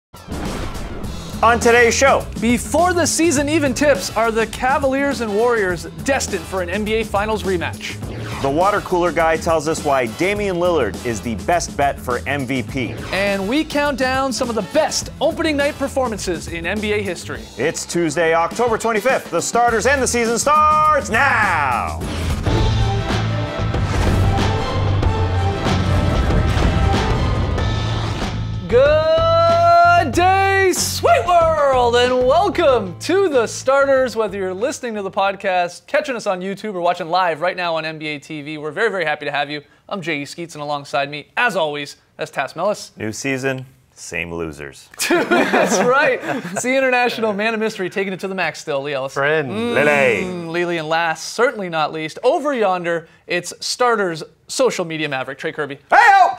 On today's show, before the season even tips, are the Cavaliers and Warriors destined for an NBA Finals rematch? the water cooler guy tells us why Damian Lillard is the best bet for MVP. And we count down some of the best opening night performances in NBA history. It's Tuesday, October 25th. The starters and the season starts now. Good day, sweet world, and welcome to the starters. Whether you're listening to the podcast, catching us on YouTube, or watching live right now on NBA TV, we're very, very happy to have you. I'm J.E. Skeets, and alongside me, as always, that's Tass Mellis. New season, same losers. That's right. It's the international man of mystery taking it to the max still, Lee Ellis. Friend. Lily, and last, certainly not least, over yonder, it's starters social media maverick, Trey Kirby. Hey-o!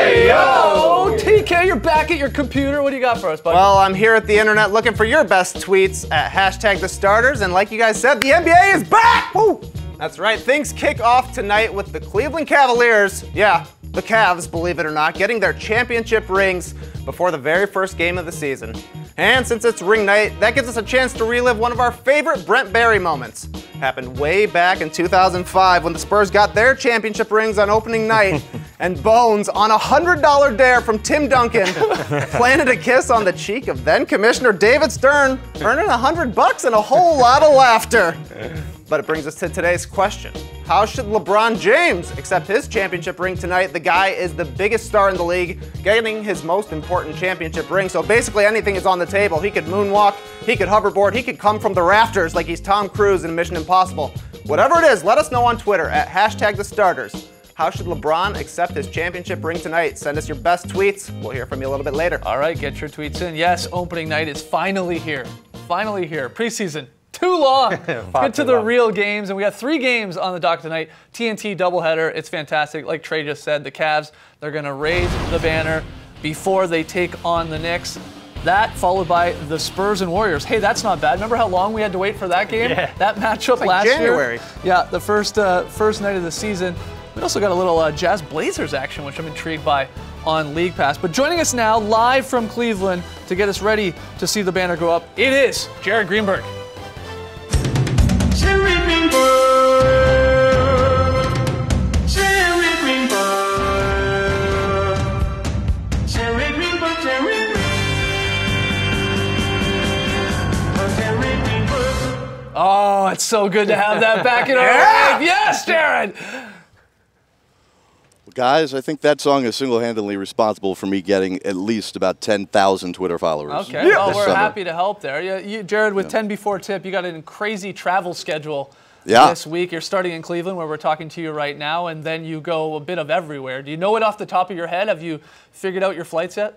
Hey-yo! TK, you're back at your computer. What do you got for us, buddy? Well, I'm here at the internet looking for your best tweets at #TheStarters, and like you guys said, the NBA is back! Woo! That's right, things kick off tonight with the Cleveland Cavaliers, yeah, the Cavs, believe it or not, getting their championship rings before the very first game of the season. And since it's ring night, that gives us a chance to relive one of our favorite Brent Barry moments. Happened way back in 2005 when the Spurs got their championship rings on opening night, and Bones, on a $100 dare from Tim Duncan, planted a kiss on the cheek of then Commissioner David Stern, earning $100 and a whole lot of laughter. But it brings us to today's question. How should LeBron James accept his championship ring tonight? The guy is the biggest star in the league, getting his most important championship ring, so basically anything is on the table. He could moonwalk, he could hoverboard, he could come from the rafters like he's Tom Cruise in Mission Impossible. Whatever it is, let us know on Twitter at #TheStarters. How should LeBron accept his championship ring tonight? Send us your best tweets. We'll hear from you a little bit later. All right, get your tweets in. Yes, opening night is finally here. Finally here. Preseason. Too long. Let's get to the real games, and we got 3 games on the dock tonight. TNT doubleheader. It's fantastic. Like Trey just said, the Cavs, they're going to raise the banner before they take on the Knicks. That followed by the Spurs and Warriors. Hey, that's not bad. Remember how long we had to wait for that game? Yeah. That matchup like last January. year? Yeah, the first night of the season. We also got a little Jazz Blazers action, which I'm intrigued by on League Pass. But joining us now, live from Cleveland, to get us ready to see the banner go up, it is Jared Greenberg. Jerry Greenberg, Jerry Greenberg, Jerry Greenberg, Jerry Greenberg. Oh, it's so good to have that back in our life. Yes, Jared! Guys, I think that song is single-handedly responsible for me getting at least about 10,000 Twitter followers. Okay, well, we're summer. happy to help there. Jared, with 10 before tip, you got a crazy travel schedule Yeah. this week. You're starting in Cleveland, where we're talking to you right now, and then you go a bit of everywhere. Do you know it off the top of your head? Have you figured out your flights yet?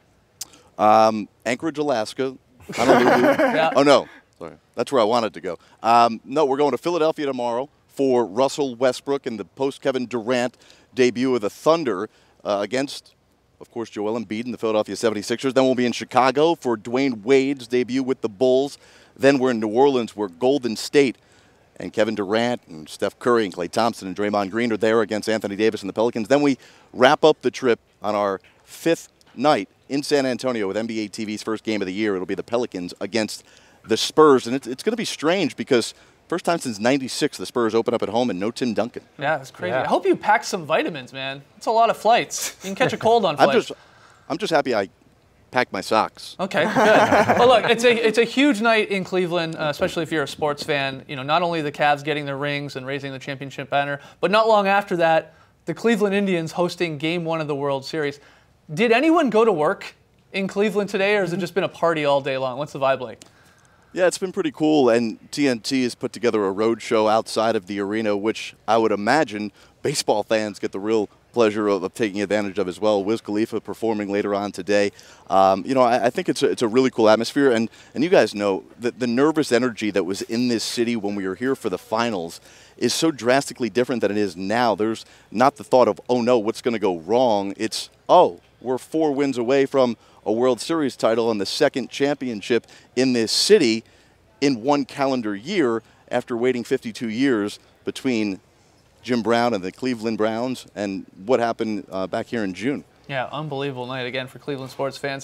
Anchorage, Alaska. Honolulu. Yeah. Oh, no. Sorry. That's where I wanted to go. No, we're going to Philadelphia tomorrow for Russell Westbrook and the post-Kevin Durant debut of the Thunder against, of course, Joel Embiid and the Philadelphia 76ers. Then we'll be in Chicago for Dwayne Wade's debut with the Bulls. Then we're in New Orleans, where Golden State and Kevin Durant and Steph Curry and Klay Thompson and Draymond Green are there against Anthony Davis and the Pelicans. Then we wrap up the trip on our 5th night in San Antonio with NBA TV's first game of the year. It'll be the Pelicans against the Spurs. And it's going to be strange because first time since '96 the Spurs open up at home and no Tim Duncan. Yeah, it's crazy. Yeah. I hope you packed some vitamins, man. It's a lot of flights. You can catch a cold on flights. I'm just happy I packed my socks. Okay, good. Well, look, it's a huge night in Cleveland, especially if you're a sports fan. You know, not only the Cavs getting their rings and raising the championship banner, but not long after that, the Cleveland Indians hosting Game 1 of the World Series. Did anyone go to work in Cleveland today, or has it just been a party all day long? What's the vibe like? Yeah, it's been pretty cool, and TNT has put together a road show outside of the arena, which I would imagine baseball fans get the real pleasure of taking advantage of as well. Wiz Khalifa performing later on today. You know, I think it's a really cool atmosphere, and you guys know that the nervous energy that was in this city when we were here for the finals is so drastically different than it is now. There's not the thought of, oh no, what's going to go wrong? It's, oh, we're 4 wins away from a World Series title and the 2nd championship in this city in 1 calendar year after waiting 52 years between Jim Brown and the Cleveland Browns and what happened back here in June. Yeah, unbelievable night again for Cleveland sports fans.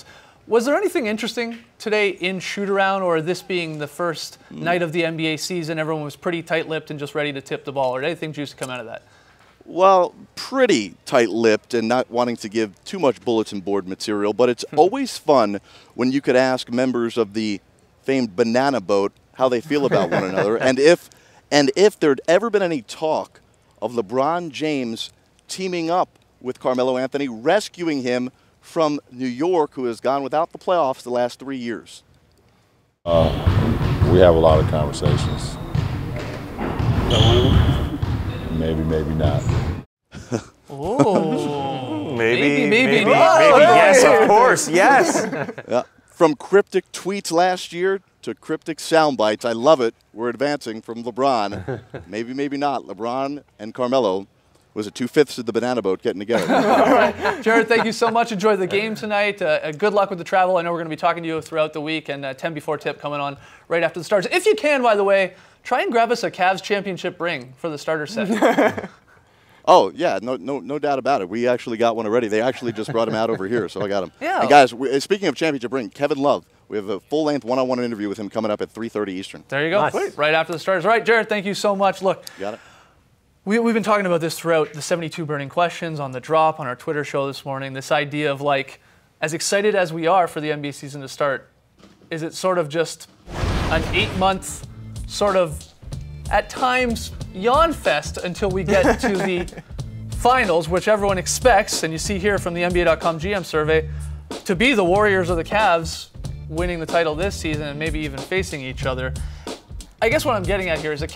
Was there anything interesting today in shoot-around, or this being the first night of the NBA season, everyone was pretty tight-lipped and just ready to tip the ball, or did anything juicy come out of that? Well, pretty tight-lipped and not wanting to give too much bulletin board material, but it's always fun when you could ask members of the famed banana boat how they feel about one another, and if there'd ever been any talk of LeBron James teaming up with Carmelo Anthony, rescuing him from New York, who has gone without the playoffs the last 3 years. We have a lot of conversations. Maybe, maybe not. Oh, Maybe not. yes, of course, yes. Yeah. From cryptic tweets last year to cryptic sound bites, I love it. We're advancing from LeBron. Maybe, maybe not. LeBron and Carmelo. Was it 2/5 of the banana boat getting together? All right. Jared, thank you so much. Enjoy the game tonight. Good luck with the travel. I know we're going to be talking to you throughout the week, and 10 before tip coming on right after the Stars. If you can, by the way, try and grab us a Cavs championship ring for the starter set. Oh, yeah, no doubt about it. We actually got one already. They actually just brought him out over here, so I got him. Yeah. And guys, speaking of championship ring, Kevin Love, we have a full-length one-on-one interview with him coming up at 3:30 Eastern. There you go. Nice. Right after the Stars. All right, Jared, thank you so much. Look. You got it? We've been talking about this throughout the 72 burning questions on the drop on our Twitter show this morning. This idea of, like, as excited as we are for the NBA season to start, is it sort of just an 8-month sort of, at times, yawn fest until we get to the finals, which everyone expects, and you see here from the NBA.com GM survey, to be the Warriors or the Cavs winning the title this season and maybe even facing each other. I guess what I'm getting at here is a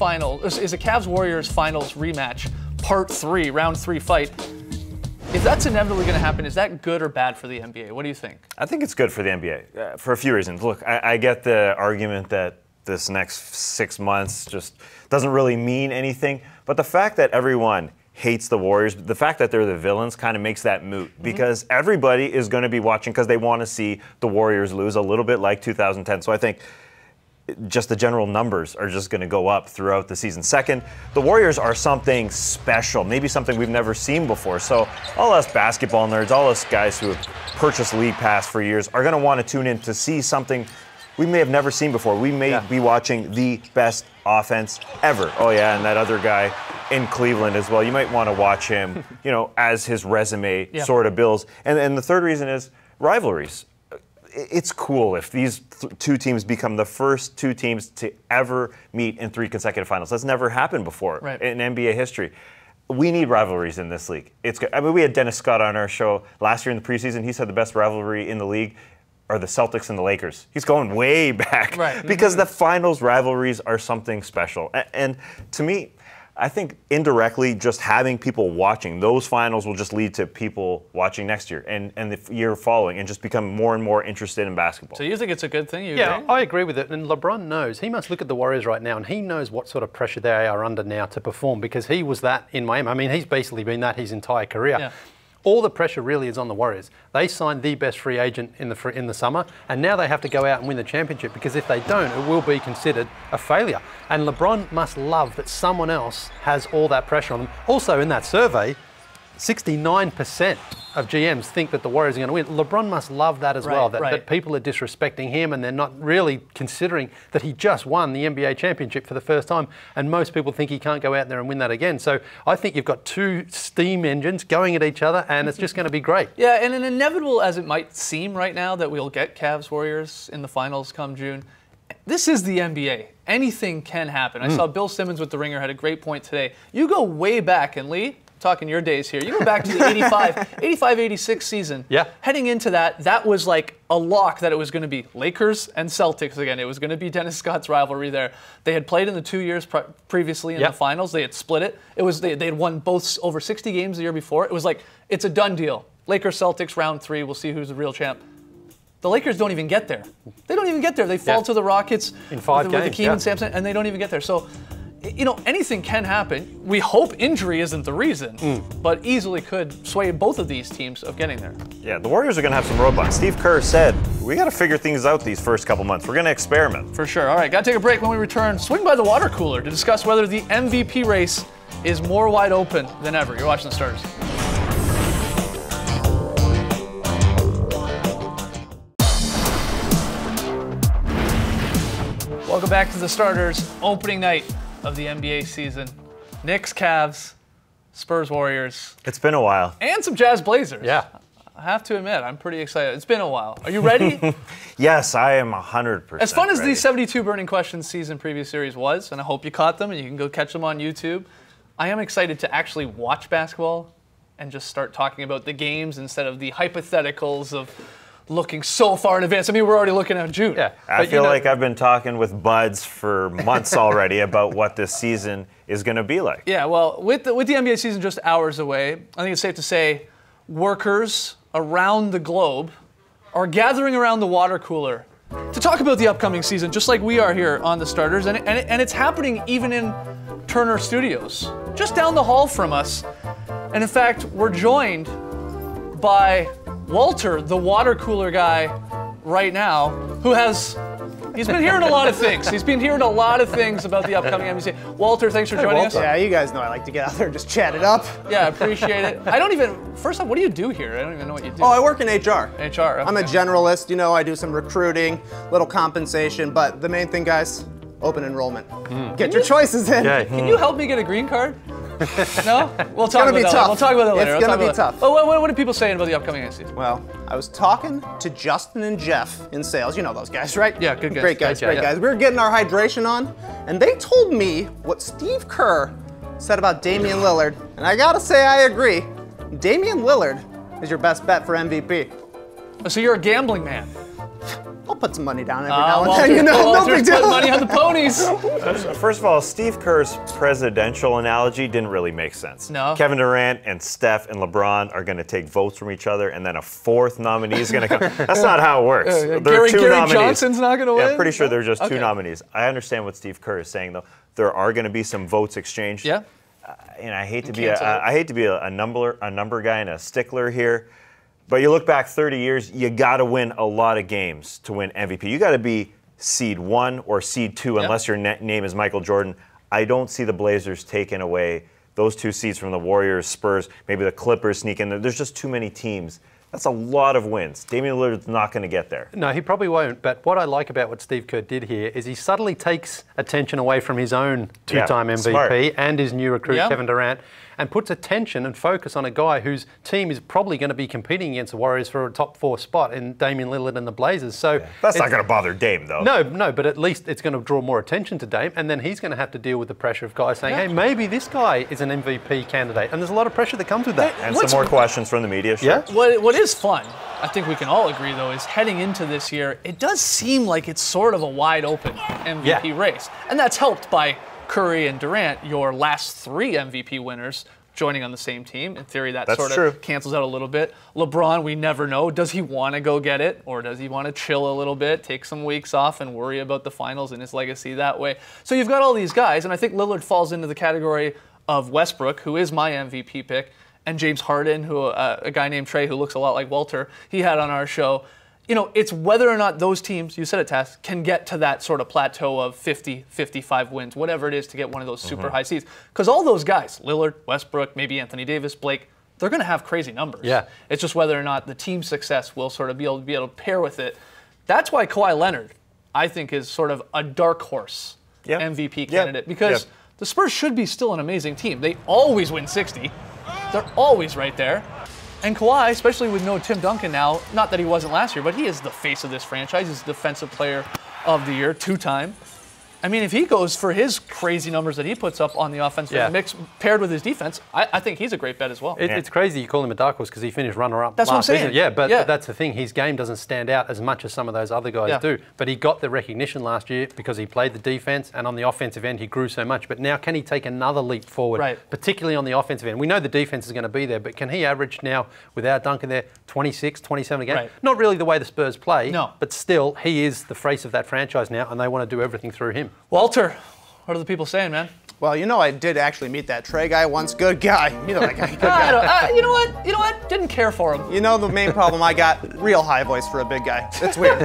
Cavs Warriors finals rematch, part 3, round 3 fight. If that's inevitably going to happen, is that good or bad for the NBA? What do you think? I think it's good for the NBA for a few reasons. Look, I get the argument that this next 6 months just doesn't really mean anything, but the fact that everyone hates the Warriors, the fact that they're the villains kind of makes that moot, because everybody is going to be watching because they want to see the Warriors lose, a little bit like 2010. So I think just the general numbers are just going to go up throughout the season. Second, the Warriors are something special, maybe something we've never seen before. So all us basketball nerds, all us guys who have purchased League Pass for years are going to want to tune in to see something we may have never seen before. We may be watching the best offense ever. Oh yeah, and that other guy in Cleveland as well. You might want to watch him, as his resume sort of builds. And the third reason is rivalries. It's cool if these two teams become the first two teams to ever meet in 3 consecutive finals. That's never happened before in NBA history. We need rivalries in this league. We had Dennis Scott on our show last year in the preseason. He said the best rivalry in the league are the Celtics and the Lakers. He's going way back because the finals rivalries are something special. And to me, I think indirectly just having people watching those finals will just lead to people watching next year and the year following and just become more and more interested in basketball. So you think it's a good thing? Yeah, I agree with it. And LeBron knows. He must look at the Warriors right now and he knows what sort of pressure they are under now to perform, because he was that in Miami. I mean, he's basically been that his entire career. Yeah. All the pressure really is on the Warriors. They signed the best free agent in the summer, and now they have to go out and win the championship, because if they don't, it will be considered a failure. And LeBron must love that someone else has all that pressure on them. Also, in that survey, 69% of GMs think that the Warriors are going to win. LeBron must love that as well, that people are disrespecting him and they're not really considering that he just won the NBA championship for the first time, and most people think he can't go out there and win that again. So I think you've got two steam engines going at each other, and it's just going to be great. Yeah, and an inevitable as it might seem right now that we'll get Cavs Warriors in the finals come June, this is the NBA. Anything can happen. I saw Bill Simmons with The Ringer had a great point today. You go way back, and Lee, talking your days here, you go back to the 85-86 season. Yeah. Heading into that was like a lock that it was going to be Lakers and Celtics again. It was going to be Dennis Scott's rivalry there. They had played in the 2 years previously in the finals. They had split it. It was they had won both over 60 games the year before. It was like, it's a done deal. Lakers Celtics round 3. We'll see who's the real champ. The Lakers don't even get there. They don't even get there. They fall to the Rockets in 5 games with Hakeem and Sampson, and they don't even get there. So, anything can happen. We hope injury isn't the reason, but easily could sway both of these teams of getting there. Yeah, the Warriors are going to have some roadblocks. Steve Kerr said, we got to figure things out these first couple months. We're going to experiment. For sure. All right, got to take a break. When we return, swing by the water cooler to discuss whether the MVP race is more wide open than ever. You're watching the Stars. Welcome back to the Starters opening night of the NBA season. Knicks, Cavs, Spurs, Warriors, It's been a while. and some Jazz Blazers. Yeah. I have to admit, I'm pretty excited. It's been a while. Are you ready? Yes, I am 100%. As fun as ready. the 72 Burning Questions season preview series was, and I hope you caught them and you can go catch them on YouTube, I am excited to actually watch basketball and just start talking about the games instead of the hypotheticals of looking so far in advance. I mean, we're already looking at June. Yeah. I But feel like I've been talking with buds for months already about what this season is going to be like. Yeah, well, with the NBA season just hours away, I think it's safe to say workers around the globe are gathering around the water cooler to talk about the upcoming season, just like we are here on the Starters. And it's happening even in Turner Studios, just down the hall from us. And in fact, we're joined by Walter, the water cooler guy, right now, he's been hearing a lot of things. He's been hearing a lot of things about the upcoming NBA. Walter, thanks for joining us. Yeah, you guys know I like to get out there and just chat it up. Yeah, appreciate it. First off, what do you do here? I don't even know what you do. Oh, I work in HR. HR. I'm a okay. generalist, you know, I do some recruiting, little compensation, but the main thing, guys, open enrollment. Get your choices in. Okay. Can you help me get a green card? No? We'll talk gonna about be that. tough. We'll talk about that later. It's We'll gonna talk be about tough. that. Oh, what are people saying about the upcoming season? Well, I was talking to Justin and Jeff in sales. You know those guys, right? Yeah, good guys. Great guys, Great great guys. guys. We were getting our hydration on, and they told me what Steve Kerr said about Damian Lillard, and I gotta say I agree. Damian Lillard is your best bet for MVP. So you're a gambling man. I'll put some money down every now and Walter, then, you know, no Walter's big deal. putting money on the ponies. First of all, Steve Kerr's presidential analogy didn't really make sense. No. Kevin Durant and Steph and LeBron are going to take votes from each other, and then a fourth nominee is going to come. That's not how it works. There are two Gary nominees. Johnson's not going to win? Yeah, I'm pretty sure there's just two Okay. nominees. I understand what Steve Kerr is saying, though. There are going to be some votes exchanged. Yeah. And I hate to be cancel it. I hate to be a number guy and a stickler here, but you look back 30 years, you got to win a lot of games to win MVP. You got to be seed 1 or seed 2 unless your name is Michael Jordan. I don't see the Blazers taking away those 2 seeds from the Warriors, Spurs, maybe the Clippers sneak in. There's just too many teams. That's a lot of wins. Damian Lillard's not going to get there. No, he probably won't. But what I like about what Steve Kerr did here is he subtly takes attention away from his own two-time MVP smart. and his new recruit, Yeah. Kevin Durant, and puts attention and focus on a guy whose team is probably going to be competing against the Warriors for a top 4 spot in Damian Lillard and the Blazers. So That's not going to bother Dame, though. No, but at least it's going to draw more attention to Dame, and then he's going to have to deal with the pressure of guys saying, hey, maybe this guy is an MVP candidate. And there's a lot of pressure that comes with that. And What's- some more questions from the media. Sure. Yeah. What is fun, I think we can all agree, though, is heading into this year, it does seem like it's sort of a wide open MVP race. And that's helped by Curry and Durant, your last 3 MVP winners, joining on the same team. In theory, that That's sort of true. cancels out a little bit. LeBron, we never know. Does he want to go get it? Or does he want to chill a little bit, take some weeks off, and worry about the finals and his legacy that way? So you've got all these guys, and I think Lillard falls into the category of Westbrook, who is my MVP pick, and James Harden, who a guy named Trey, who looks a lot like Walter, he had on our show. You know, it's whether or not those teams, you said it, Tass, can get to that sort of plateau of 50, 55 wins, whatever it is to get one of those super high seeds. Because all those guys, Lillard, Westbrook, maybe Anthony Davis, Blake, they're going to have crazy numbers. Yeah. It's just whether or not the team success will sort of be able to pair with it. That's why Kawhi Leonard, I think, is sort of a dark horse MVP candidate. Because the Spurs should be still an amazing team. They always win 60. They're always right there. And Kawhi, especially with no Tim Duncan now, not that he wasn't last year, but he is the face of this franchise. He's Defensive Player of the Year, 2-time. I mean, if he goes for his crazy numbers that he puts up on the offensive mix paired with his defense, I think he's a great bet as well. It's crazy you call him a dark horse because he finished runner-up That's what I'm last season. saying. Yeah, but that's the thing. His game doesn't stand out as much as some of those other guys do. But he got the recognition last year because he played the defense, and on the offensive end, he grew so much. But now can he take another leap forward, particularly on the offensive end? We know the defense is going to be there, but can he average now, without Duncan there, 26, 27 a game? Right. Not really the way the Spurs play, No. but still, he is the face of that franchise now, and they want to do everything through him. Walter, what are the people saying, man? Well, you know, I did actually meet that Trey guy once. Good guy. You know that guy. Good guy. You know what? Didn't care for him. You know the main problem I got? Real high voice for a big guy. It's weird.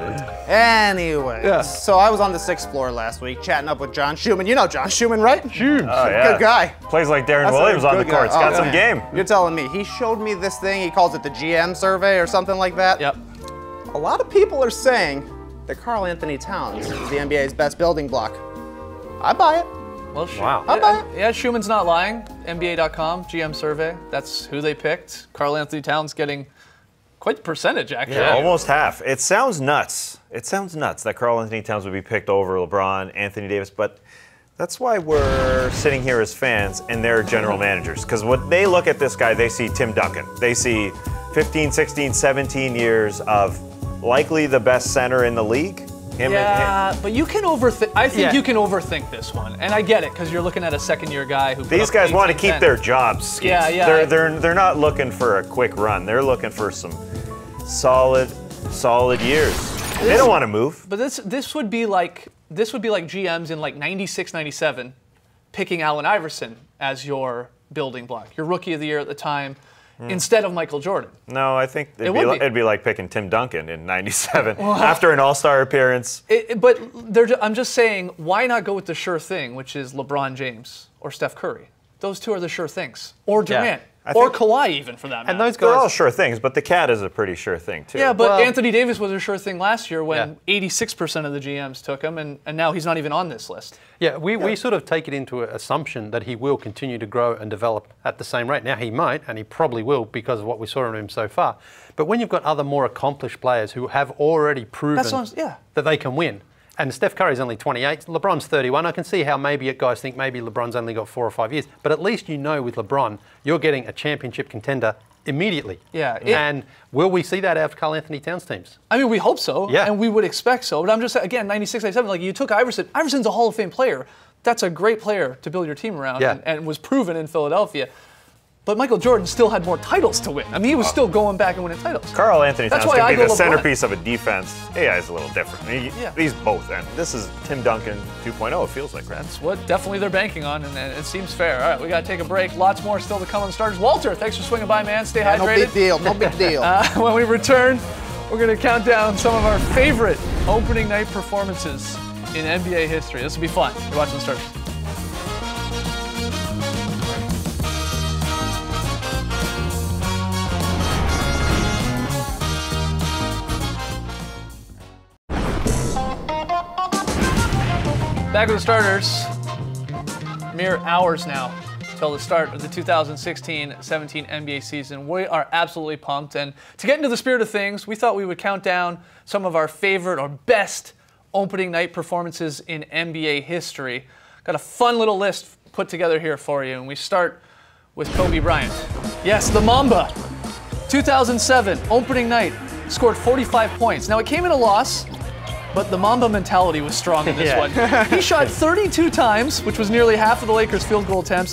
Anyway, so I was on the 6th floor last week chatting up with John Schumann. You know John Schumann, right? Huge. Oh, yeah. Good guy. Plays like Darren That's a Williams on the good court. It's guy. got Oh, some man. game. You're telling me. He showed me this thing. He calls it the GM survey or something like that. Yep. A lot of people are saying that Karl Anthony Towns is the NBA's best building block. I buy it. Well, sure. Wow. I'll buy it. Yeah, Schumann's not lying. NBA.com, GM survey. That's who they picked. Karl Anthony Towns getting quite the percentage, actually. Yeah, almost half. It sounds nuts. It sounds nuts that Karl Anthony Towns would be picked over LeBron, Anthony Davis, but that's why we're sitting here as fans and they're general managers. Because when they look at this guy, they see Tim Duncan. They see 15, 16, 17 years of likely the best center in the league. But you can overthink. I think you can overthink this one, and I get it because you're looking at a second-year guy who. These guys want to keep their jobs. Skeets. Yeah. They're not looking for a quick run. They're looking for some solid years. They don't want to move. But this would be like GMs in like 96, 97, picking Allen Iverson as your building block, your rookie of the year at the time. Instead of Michael Jordan. No, I think it'd be like picking Tim Duncan in 97 after an All-Star appearance. I'm just saying, why not go with the sure thing, which is LeBron James or Steph Curry? Those two are the sure things. Or Durant. Or Kawhi, even, for that matter. And those They're guys, all sure things, but the cat is a pretty sure thing, too. Yeah, but Anthony Davis was a sure thing last year when 86% of the GMs took him, and now he's not even on this list. Yeah, we sort of take it into an assumption that he will continue to grow and develop at the same rate. Now, he might, and he probably will because of what we saw of him so far. But when you've got other more accomplished players who have already proven that they can win, and Steph Curry's only 28, LeBron's 31. I can see how maybe guys think maybe LeBron's only got 4 or 5 years. But at least you know with LeBron, you're getting a championship contender immediately. Yeah. And will we see that out of Karl Anthony Towns teams? I mean, we hope so. Yeah. And we would expect so. But I'm just saying, again, 96, 97, like you took Iverson. Iverson's a Hall of Fame player. That's a great player to build your team around and was proven in Philadelphia. But Michael Jordan still had more titles to win. I mean, he was still going back and winning titles. Karl Anthony Towns why could I be go the LeBron. centerpiece of a defense. AI is a little different. These both, and this is Tim Duncan 2.0, it feels like, right? That's what definitely they're banking on, and it seems fair. All right, we got to take a break. Lots more still to come on the starters. Walter, thanks for swinging by, man. Stay hydrated. No big deal, no big deal. When we return, we're going to count down some of our favorite opening night performances in NBA history. This will be fun. You're watching the starters. Back with the starters. Mere hours now till the start of the 2016-17 NBA season. We are absolutely pumped. And to get into the spirit of things, we thought we would count down some of our favorite or best opening night performances in NBA history. Got a fun little list put together here for you. And we start with Kobe Bryant. Yes, the Mamba. 2007, opening night, scored 45 points. Now, it came in a loss, but the Mamba mentality was strong in this one. He shot 32 times, which was nearly half of the Lakers' field goal attempts.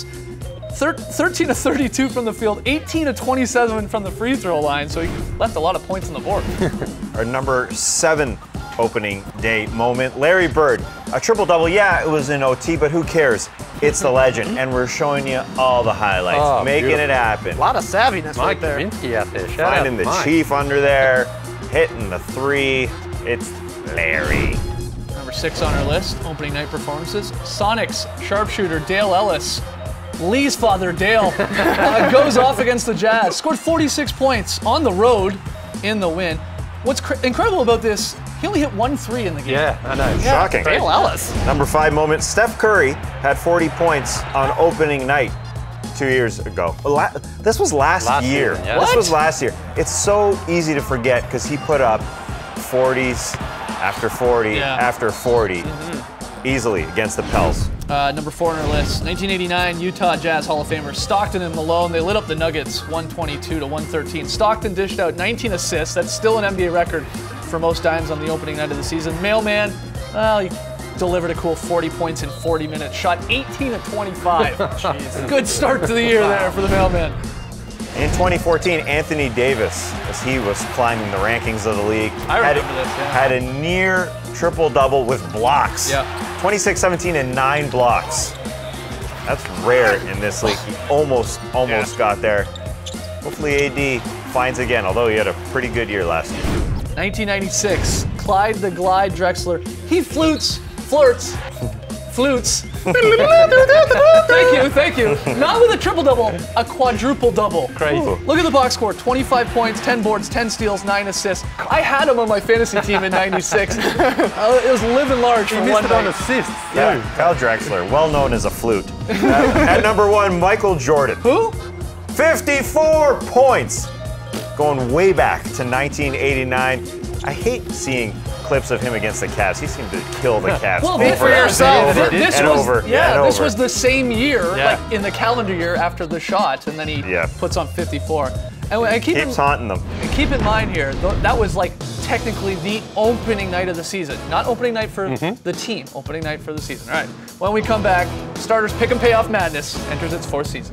13 of 32 from the field, 18 of 27 from the free throw line, so he left a lot of points on the board. Our number 7 opening day moment, Larry Bird. A triple-double, yeah, it was in OT, but who cares? It's the legend, and we're showing you all the highlights, making it happen. A lot of savviness Mike right there. Kaminsky out there. Shout Finding out the Mike. Chief under there, hitting the 3. It's Larry. Number 6 on our list, opening night performances. Sonics sharpshooter Dale Ellis. Lee's father, Dale, goes off against the Jazz. Scored 46 points on the road in the win. What's incredible about this, he only hit 1 3 in the game. Yeah, I know. Shocking. Dale Ellis. Number 5 moment, Steph Curry had 40 points on opening night 2 years ago. This was last year. Yeah. This was last year. It's so easy to forget because he put up 40s after 40 after 40 easily against the Pels. Number 4 on our list, 1989 Utah Jazz Hall of Famers Stockton and Malone. They lit up the Nuggets 122 to 113. Stockton dished out 19 assists. That's still an NBA record for most dimes on the opening night of the season. Mailman, well, he delivered a cool 40 points in 40 minutes. Shot 18 of 25. Good start to the year there for the Mailman. In 2014, Anthony Davis, as he was climbing the rankings of the league, had a near triple-double with blocks. 26, 17, and 9 blocks. That's rare in this league. He almost got there. Hopefully AD finds again, although he had a pretty good year last year. 1996, Clyde the Glide Drexler. He flutes Thank you. Not with a triple-double, a quadruple-double. Crazy. Look at the box score, 25 points, 10 boards, 10 steals, 9 assists. I had him on my fantasy team in 96. It was living large for He one missed it on night. assists. Yeah, Kyle Drexler, well known as a flute. At number 1, Michael Jordan. Who? 54 points. Going way back to 1989. I hate seeing clips of him against the Cavs. He seemed to kill the Cavs Well, over for yourself. and over This and was, over yeah, and this over. was the same year, Yeah. like in the calendar year after the shot, and then he Yeah. puts on 54. And Keeps haunting them. keep in mind here, that was like technically the opening night of the season. Not opening night for the team, opening night for the season. All right, when we come back, Starters Pick and Payoff Madness enters its 4th season.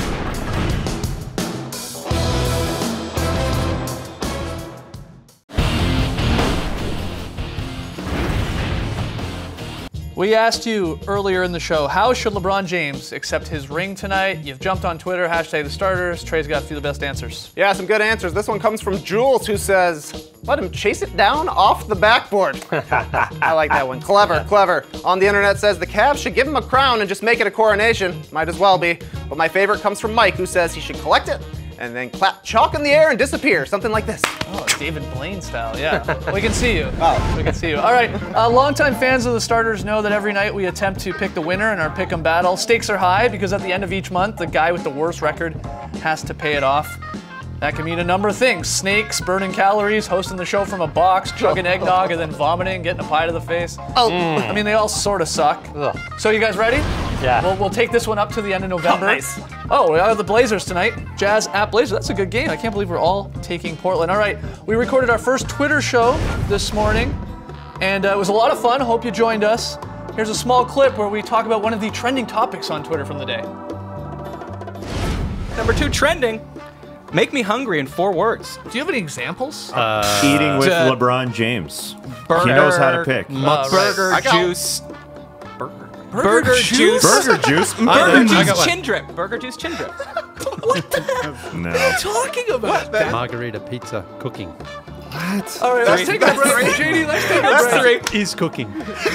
We asked you earlier in the show, how should LeBron James accept his ring tonight? You've jumped on Twitter, hashtag the starters. Trey's got a few of the best answers. Yeah, some good answers. This one comes from Jules, who says, let him chase it down off the backboard. I like that one. Clever, clever. On the internet says the Cavs should give him a crown and just make it a coronation. Might as well be. But my favorite comes from Mike, who says he should collect it and then clap chalk in the air and disappear. Something like this. Oh, David Blaine style, yeah. We can see you. Oh. We can see you. All right, longtime fans of the starters know that every night we attempt to pick the winner in our pick'em battle. Stakes are high because at the end of each month, the guy with the worst record has to pay it off. That can mean a number of things. Snakes, burning calories, hosting the show from a box, chugging eggnog, and then vomiting, getting a pie to the face. Oh, I mean, they all sort of suck. Ugh. So you guys ready? Yeah. We'll take this one up to the end of November. nice. Oh, we have the Blazers tonight. Jazz at Blazers. That's a good game. I can't believe we're all taking Portland. All right, we recorded our first Twitter show this morning, and it was a lot of fun. Hope you joined us. Here's a small clip where we talk about one of the trending topics on Twitter from the day. Number 2 trending. Make me hungry in 4 words. Do you have any examples? Eating with Uh, LeBron James. Burger, He knows how to pick. Burger I got- juice. Burger juice. Burger juice. Burger I got juice one. chin drip. Burger juice chin drip. No. Talking about Margarita pizza cooking. All right, let's take a break. JD, let's take a break. That's 3. Is cooking.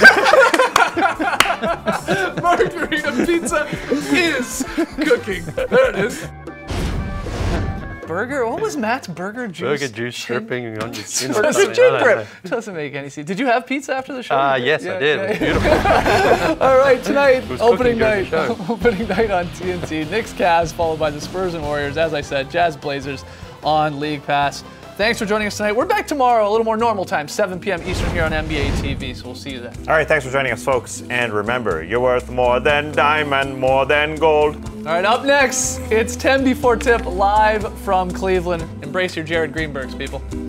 Margarita pizza is cooking. There it is. Burger? What was Matt's burger juice? Burger juice chin- dripping on your chin. Burger or something. chin I don't drip. know. Doesn't make any sense. Did you have pizza after the show? Yes, I did. It was beautiful. All right, tonight, was opening cooking during night. the show. Opening night on TNT. Knicks, Cavs, followed by the Spurs and Warriors. As I said, Jazz, Blazers on League Pass. Thanks for joining us tonight. We're back tomorrow, a little more normal time, 7 p.m. Eastern here on NBA TV. So we'll see you then. All right, thanks for joining us, folks. And remember, you're worth more than diamond, more than gold. All right, up next, it's 10 before tip live from Cleveland. Embrace your Jared Greenbergs, people.